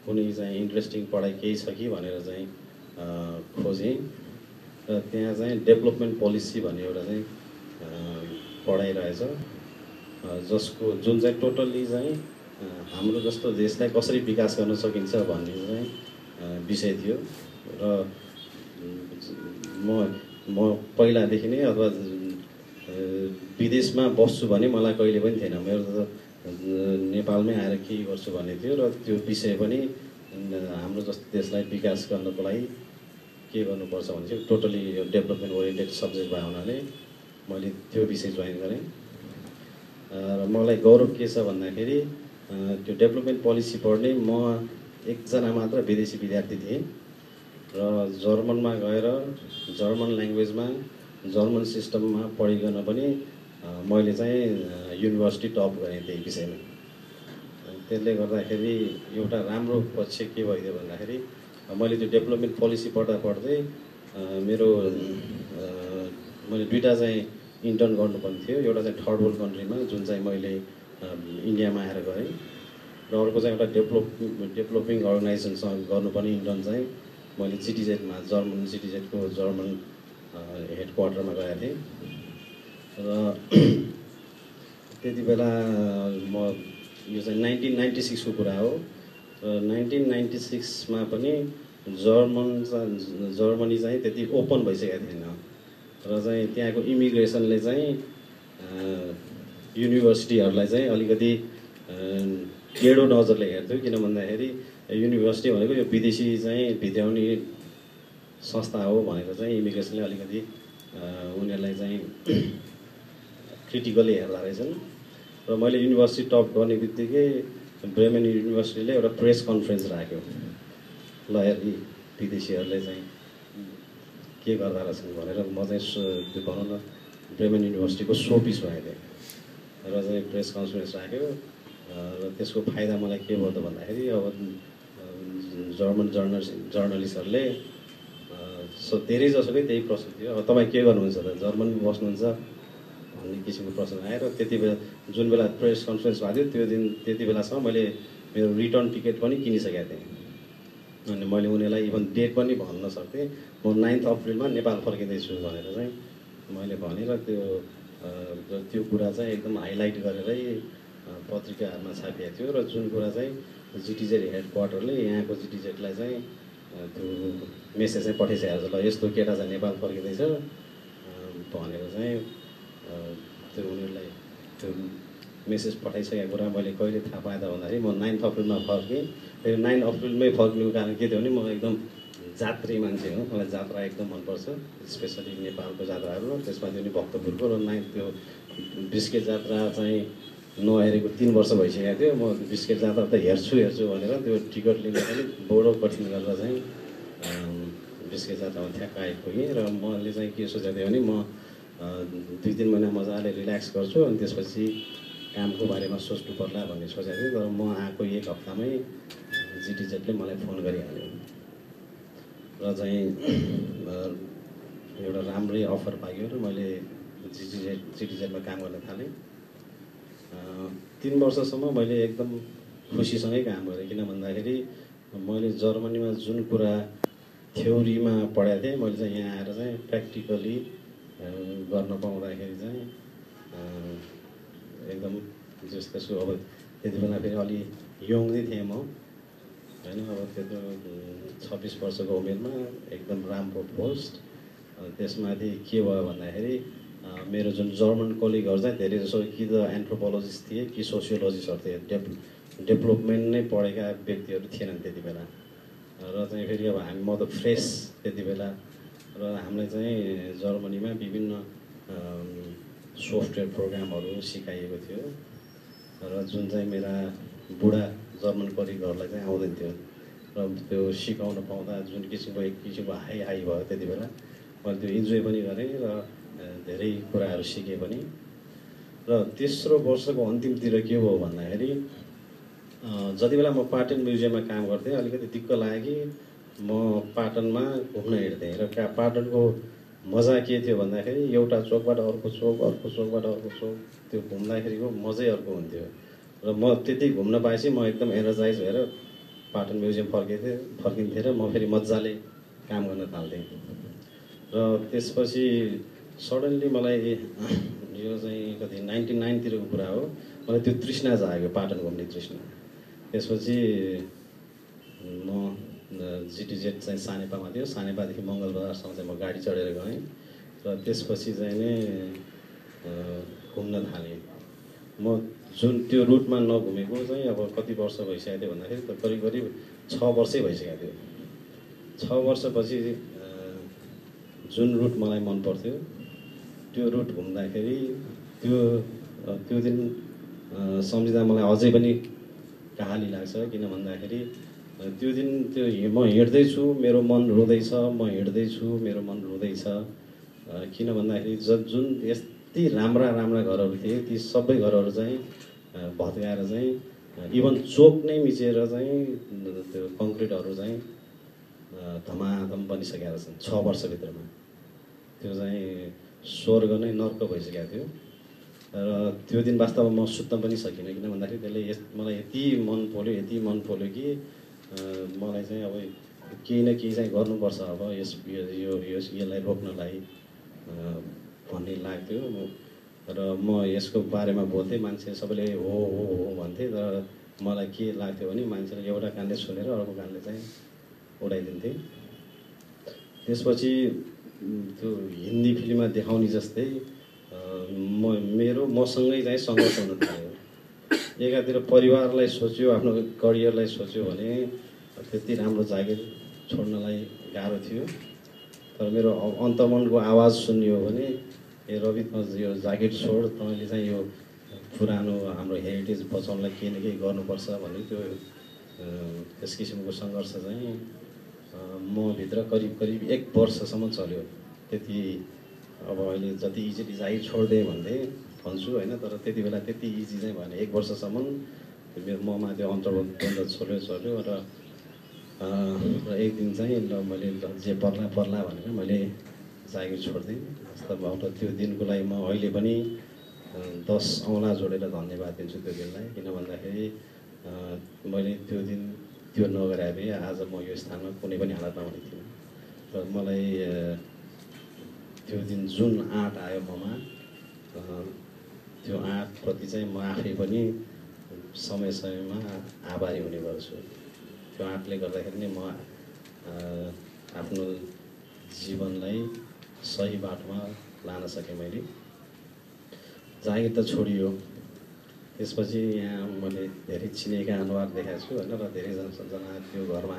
कुनै चाहिँ इन्ट्रेस्टिङ पढाइ केही छ कि भनेर चाहिँ खोजेँ र त्यहाँ चाहिँ डेभलपमेन्ट पोलिसी भन्ने एउटा चाहिँ पढाइ रहेछ, जसको जुन चाहिँ टोटल्ली चाहिँ हाम्रो जस्तो देशलाई कसरी विकास गर्न सकिन्छ भन्ने चाहिँ विषय थियो। र म पहिलादेखि नै अथवा विदेशमा बस्छु भने मलाई कहिले पनि थिएन, मेरो त नेपालमै आएर के गर्छु भन्ने थियो। र त्यो विषय पनि हाम्रो जस्तो देशलाई विकास गर्नको लागि के गर्नुपर्छ भने चाहिँ टोटली डेभलपमेन्ट ओरिएन्टेड सब्जेक्ट भएको हुनाले मैले त्यो विषय जोइन गरेँ। र मलाई गौरव के छ भन्दाखेरि त्यो डेभलपमेन्ट पोलिसी पढ्ने म एकजना मात्र विदेशी विद्यार्थी थिएँ र जर्मनमा गएर जर्मन ल्याङ्ग्वेजमा जर्मन सिस्टममा पढिकन पनि मैले चाहिँ युनिभर्सिटी टप गरेँ त्यही विषयमा। त्यसले गर्दाखेरि एउटा राम्रो पक्ष के भइदियो भन्दाखेरि मैले त्यो डेभलपमेन्ट पोलिसी पढ्दा पढ्दै मैले दुईवटा चाहिँ इन्टर्न गर्नुपर्ने थियो। एउटा चाहिँ थर्ड वर्ल्ड कन्ट्रीमा जुन चाहिँ मैले इन्डियामा आएर गरेँ, र अर्को चाहिँ एउटा डेभलपिङ अर्गनाइजेसनसँग गर्नुपर्ने इन्टर्न चाहिँ मैले जिटिजेडमा जर्मन जिटिजेडको जर्मन हेडक्वार्टरमा गएको थिएँ। र त्यति बेला म यो चाहिँ 1996 को कुरा हो। र 1996 पनि जर्मनी चाहिँ त्यति ओपन भइसकेको थिएन र चाहिँ त्यहाँको इमिग्रेसनले चाहिँ युनिभर्सिटीहरूलाई चाहिँ अलिकति टेढो नजरले हेर्थ्यो। किन भन्दाखेरि युनिभर्सिटी भनेको यो विदेशी चाहिँ भित्र्याउने संस्था हो भनेर चाहिँ इमिग्रेसनले अलिकति उनीहरूलाई चाहिँ क्रिटिकली हेर्दा रहेछन्। र मैले युनिभर्सिटी टप गर्ने बित्तिकै ब्रेमेन युनिभर्सिटीले एउटा प्रेस कन्फरेन्स राख्यो, ल यी विदेशीहरूले चाहिँ के गर्दा रहेछन् भनेर। म चाहिँ त्यो भनौँ न ब्रेमेन युनिभर्सिटीको सो पिस भएको थिएँ र चाहिँ प्रेस कन्फरेन्स राख्यो। र त्यसको फाइदा मलाई के भयो त भन्दाखेरि अब जर्मन जर्नलिस्टहरूले धेरै जसोकै त्यही प्रश्न थियो, अब तपाईँ के गर्नुहुन्छ त, जर्मनमा बस्नुहुन्छ भन्ने किसिमको प्रश्न आयो। र त्यति बेला जुन बेला प्रेस कन्फरेन्स भएको थियो त्यति बेलासम्म मैले मेरो रिटर्न टिकट पनि किनिसकेको थिएँ। अनि मैले उनीहरूलाई इभन डेट पनि भन्न सक्थेँ, म 9 अप्रिलमा नेपाल फर्किँदैछु भनेर चाहिँ मैले भनेर त्यो कुरा चाहिँ एकदम हाइलाइट गरेरै पत्रिकाहरूमा छापिएको थियो। र जुन कुरा चाहिँ जिटिजेड हेडक्वार्टरले यहाँको जिटिजेडलाई चाहिँ त्यो मेसेज चाहिँ पठाइसकेको छ, ल यस्तो केटा चाहिँ नेपाल फर्किँदैछ भनेर चाहिँ त्यो उनीहरूलाई त्यो मेसेज पठाइसकेको कुरा मैले कहिले थाहा पाएँ त भन्दाखेरि म 9 अप्रिलमा फर्केँ। त्यो 9 अप्रिलमै फर्किनुको कारण के थियो भने म एकदम जात्री मान्छे हो, मलाई जात्रा एकदम मनपर्छ, स्पेसली नेपालको जात्राहरू। त्यसमा त्यो नि भक्तपुरको र त्यो बिस्केट जात्रा चाहिँ नहेरेको 3 वर्ष भइसकेको थियो। म बिस्केट जात्रा त हेर्छु भनेर त्यो टिकट लिन पनि बडो कठिन गरेर चाहिँ बिस्केट जात्रामा ठ्याक्क आइपुगेँ। र मैले चाहिँ के सोचेको थिएँ भने म 2-3 महिना मजाले रिल्याक्स गर्छु अनि त्यसपछि कामको बारेमा सोच्नु पर्ला भन्ने सोचेको थिएँ। तर म आएको 1 हप्तामै जिटिजेडले मलाई फोन गरिहाल्यो र चाहिँ एउटा राम्रै अफर पाइयो र मैले जिटिजेडमा काम गर्न थालेँ। 3 वर्षसम्म मैले एकदम खुसीसँगै काम गरेँ। किन भन्दाखेरि मैले जर्मनीमा जुन कुरा थ्योरीमा पढाएको थिएँ मैले चाहिँ यहाँ आएर चाहिँ प्र्याक्टिकली गर्न पाउँदाखेरि चाहिँ एकदम त्यसको अब त्यति बेला फेरि अलि यङ नै थिएँ म होइन, अब त्यत्रो 26 वर्षको उमेरमा एकदम राम्रो पोस्ट। त्यसमाथि के भयो भन्दाखेरि मेरो जुन जर्मन कोलिगहरू चाहिँ धेरै जसो कि त एन्थ्रोपोलोजिस्ट थिए कि सोसियोलोजिस्टहरू थिए, डेभलपमेन्ट नै पढेका व्यक्तिहरू थिएनन् त्यति बेला। र चाहिँ फेरि अब म त फ्रेस त्यति बेला, र हामीलाई चाहिँ जर्मनीमा विभिन्न सफ्टवेयर प्रोग्रामहरू सिकाइएको थियो र जुन चाहिँ मेरा बुढा जर्मन कोलिगहरूलाई चाहिँ आउँदैन थियो। र त्यो सिकाउन पाउँदा जुन किसिमको एक किसिमको हाई भयो त्यति बेला, मैले त्यो इन्जोय पनि गरेँ र धेरै कुराहरू सिकेँ पनि। र तेस्रो वर्षको अन्तिमतिर के भयो भन्दाखेरि जति बेला म पाटन म्युजियममा काम गर्थेँ अलिकति दिक्क लाग्यो कि म पाटनमा घुम्न हिँड्थेँ। र पाटनको मजा के थियो भन्दाखेरि एउटा चोकबाट अर्को चोक, अर्को चोकबाट अर्को चोक, त्यो घुम्दाखेरिको मजै अर्को हुन्थ्यो। र म त्यति घुम्न पाएपछि म एकदम एनर्जाइज भएर पाटन म्युजियम फर्किन्थेँ र म फेरि मजाले काम गर्न थाल्थेँ। र त्यसपछि सडनली मलाई यो चाहिँ कति 99 तिरको कुरा हो, मलाई त्यो तृष्णा जाग्यो, पाटन घुम्ने तृष्णा। त्यसपछि म जिटिजेट चाहिँ सानेपामा थियो, सानेपादेखि मङ्गलबजारसम्म चाहिँ म गाडी चढेर गएँ र त्यसपछि चाहिँ नै घुम्न थालेँ। म जुन त्यो रुटमा नघुमेको चाहिँ अब कति वर्ष भइसकेको थियो भन्दाखेरि त करिब 6 वर्षै भइसकेको थियो। 6 वर्षपछि जुन रुट मलाई मन पर्थ्यो त्यो रुट घुम्दाखेरि त्यो दिन सम्झिँदा मलाई अझै पनि कहाली लाग्छ। किन भन्दाखेरि त्यो दिन म हिँड्दैछु, मेरो मन रुँदैछ, म हिँड्दैछु, मेरो मन रुँदैछ। किन भन्दाखेरि जुन यति राम्रा घरहरू थिए, ती सबै घरहरू चाहिँ भत्काएर चाहिँ इभन चोक नै मिचेर चाहिँ त्यो कङ्क्रिटहरू चाहिँ धमाधम बनिसकेका छन् 6 वर्षभित्रमा। त्यो चाहिँ स्वर्ग नै नर्क भइसकेको थियो। र त्यो दिन वास्तवमा म सुत्न पनि सकिनँ। किन भन्दाखेरि त्यसले मलाई यति मन पर्यो कि मलाई चाहिँ अब केही न केही चाहिँ गर्नुपर्छ अब यसलाई रोक्नलाई भन्ने लाग्थ्यो। र म यसको बारेमा बोल्थेँ, मान्छे सबैले हो भन्थे। तर मलाई के लाग्थ्यो भने मान्छेले एउटा कानले सुनेर अर्को कानले चाहिँ उडाइदिन्थे। त्यसपछि त्यो हिन्दी फिल्ममा देखाउने जस्तै मसँगै चाहिँ सङ्घर्ष हुन थाल्यो। एकातिर परिवारलाई सोच्यो, आफ्नो करियरलाई सोच्यो भने त्यति राम्रो जागिर छोड्नलाई गाह्रो थियो। तर मेरो अन्तर्मनको आवाज सुन्यो भने रवि यो जागिर छोड, तँले चाहिँ यो पुरानो हाम्रो हेरिटेज बचाउनलाई केही न केही गर्नुपर्छ भन्ने त्यो त्यस किसिमको सङ्घर्ष चाहिँ म भित्र करिब 1 वर्षसम्म चल्यो। त्यति अब अहिले जति इजिली जागिर छोड्दै भन्छु होइन, तर त्यति बेला त्यति इजी चाहिँ भएन। 1 वर्षसम्म मेरो ममा त्यो अन्तर्बन्ध चल्यो र एक दिन चाहिँ ल मैले जे पर्ला भनेर मैले जागिर छोड्दिएँ। वास्तवमा त्यो दिनको लागि म अहिले पनि 10 औँला जोडेर धन्यवाद दिन्छु त्यो दिनलाई। किन भन्दाखेरि मैले त्यो दिन त्यो नगरे भए आज म यो स्थानमा कुनै पनि हालतमा हुने थिइनँ। र मलाई त्यो दिन जुन आँट आयो ममा, त्यो आँटप्रति चाहिँ म आफै पनि समयमा आभारी हुने गर्छु। त्यो आँटले गर्दाखेरि नै म आफ्नो जीवनलाई सही बाटोमा लान सकेँ। मैले जागिर त छोडियो, त्यसपछि यहाँ मैले धेरै चिनेका अनुहार देखाएको छु होइन, र धेरैजना त्यो घरमा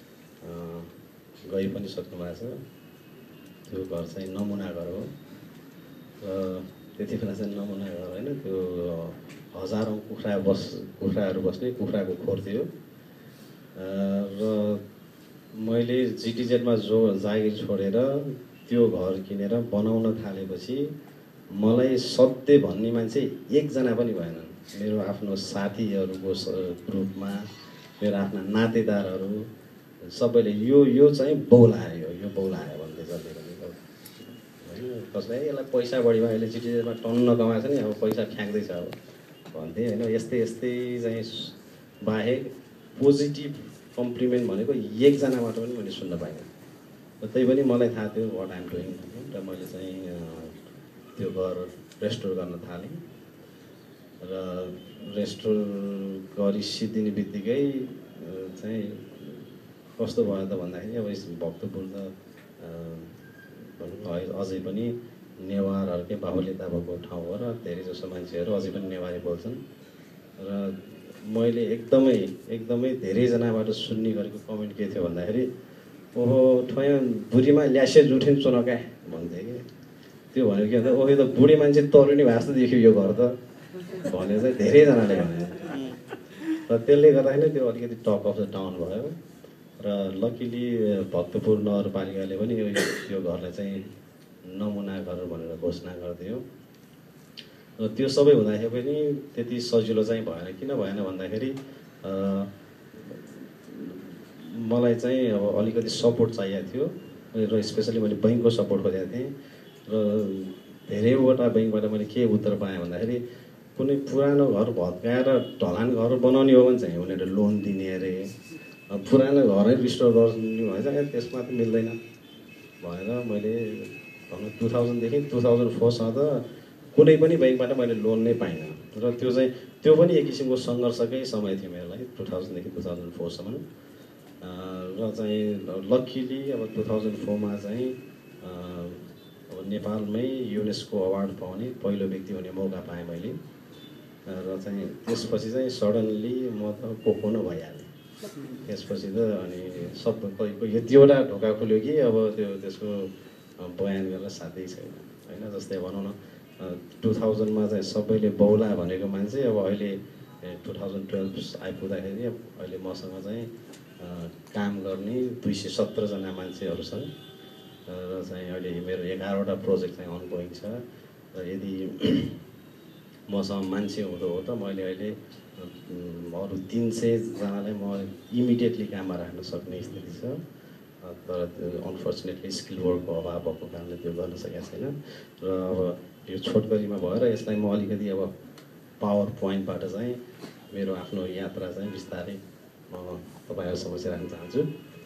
गइ पनि सक्नु भएको छ। त्यो घर चाहिँ नमुना घर हो र त्यति बेला चाहिँ नमुना घर होइन, त्यो हजारौँ कुखुराहरू बस्ने कुखुराको खोर थियो। र मैले जिटिजेटमा जो जागिर छोडेर त्यो घर किनेर बनाउन थालेपछि मलाई सधैँ भन्ने मान्छे एकजना पनि भएनन्। मेरो आफ्नो साथीहरूको ग्रुपमा मेरो आफ्ना नातेदारहरू सबैले यो चाहिँ बौलायो भन्दै जसले पनि होइन, कसलाई यसलाई पैसा बढी भयो, यसले जिटिजेटमा टन्न कमाएको छ नि, अब पैसा फ्याँक्दैछ अब भन्थे होइन। यस्तै चाहिँ बाहेक पोजिटिभ कम्प्लिमेन्ट भनेको एकजनाबाट पनि मैले सुन्न पाइनँ। र त्यही पनि मलाई थाहा थियो वाट आइम डुइङ। र मैले चाहिँ त्यो घर रेस्टोर गर्न थालेँ र रेस्टोर गरी सिद्धिने बित्तिकै चाहिँ कस्तो भयो त भन्दाखेरि अब भक्तपुर त अझै पनि नेवारहरूकै बाहुल्यता भएको ठाउँ हो र धेरैजसो मान्छेहरू अझै पनि नेवारी बोल्छन्। र मैले एकदमै धेरैजनाबाट सुन्ने गरेको कमेन्ट के थियो भन्दाखेरि ओहो ठोया बुढीमा ल्यासे जुठिन चुनका भन्थे कि। त्यो भनेको के भन्दा ओहो यो त बुढी मान्छे तरुनी भए जस्तो देख्यो यो घर त भनेर चाहिँ धेरैजनाले भने। र त्यसले गर्दाखेरि त्यो अलिकति टक अफ द टाउन भयो। र लकिली भक्तपुर नगरपालिकाले पनि यो घरलाई चाहिँ नमुना घर भनेर घोषणा गरिदियो। र त्यो सबै हुँदाखेरि पनि त्यति सजिलो चाहिँ भएन। किन भएन भन्दाखेरि मलाई चाहिँ अब अलिकति सपोर्ट चाहिएको थियो र स्पेसली मैले बैङ्कको सपोर्ट खोजेको थिएँ। र धेरैवटा बैङ्कबाट मैले के उत्तर पाएँ भन्दाखेरि कुनै पुरानो घर भत्काएर ढलान घर बनाउने हो भने चाहिँ उनीहरूले लोन दिने अरे, पुरानो घरै रिस्टोर गर्नु भएछ त्यसमा त मिल्दैन भनेर मैले 2000 देखि 2004 सम्म त कुनै पनि बैंकबाट मैले लोन नै पाइनँ र त्यो पनि एक किसिमको सङ्घर्षकै समय थियो मेरो लागि 2000 देखि 2004 सम्म र चाहिँ लक्कीली अब 2004 मा चाहिँ अब नेपालमै युनेस्को अवार्ड पाउने पहिलो व्यक्ति हुने मौका पाएँ मैले र चाहिँ त्यसपछि चाहिँ सडनली म त कोकोनो भइहालेँ त्यसपछि त अनि सबैको यतिवटा ढोका खुल्यो कि अब त्यसको बयान गरेर साथै छैन होइन जस्तै भनौँ न 2000 मा चाहिँ सबैले बौला भनेको मान्छे अब अहिले 2012 आइपुग्दाखेरि अहिले मसँग चाहिँ काम गर्ने 217 जना मान्छेहरू छन् र चाहिँ अहिले मेरो 11वटा प्रोजेक्ट चाहिँ अनगोइङ छ र यदि मसँग मान्छे हुँदो हो त मैले अहिले अरू 300 जनालाई म इमिडिएटली काममा राख्न सक्ने स्थिति छ तर अनफर्चुनेटली स्किल वर्कको अभाव भएको कारणले त्यो गर्न सकेको छैन र अब यो छोटकरीमा भएर यसलाई म अलिकति अब पावर पोइन्टबाट चाहिँ मेरो आफ्नो यात्रा चाहिँ बिस्तारै म तपाईँहरू समक्ष राख्न चाहन्छु।